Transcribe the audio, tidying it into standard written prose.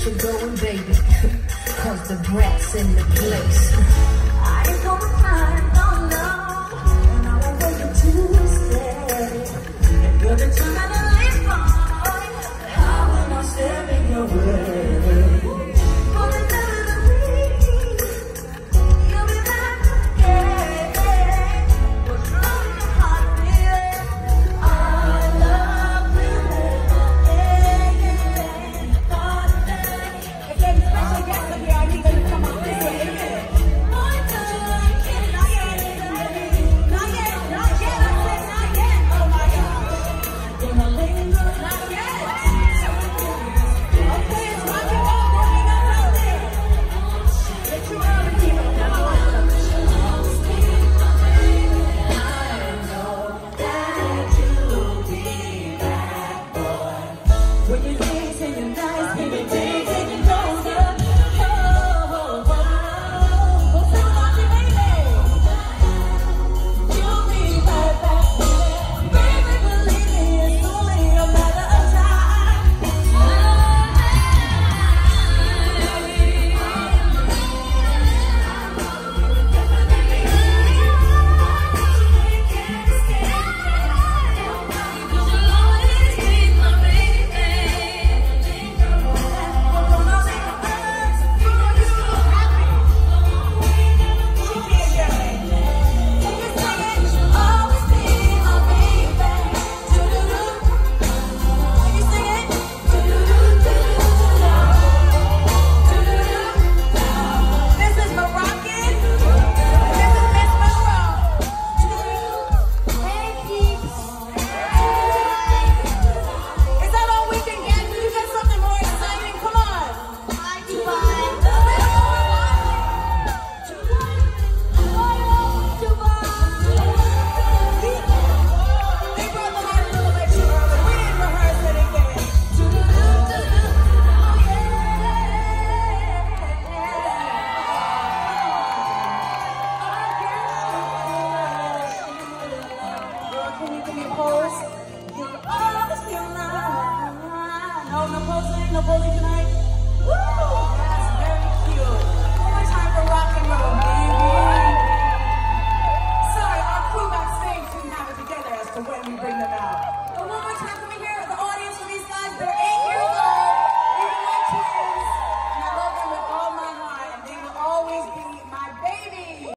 get you going, baby. Cause the brat's in the place. I ain't gonna find no love, and I won't wait until you stay. And you're determined to live on. How am I stepping your way? For the love of me, you'll be back again. What's wrong in your heart, baby? I love you, again, special guest of here. I need them to come up this way. No posing tonight.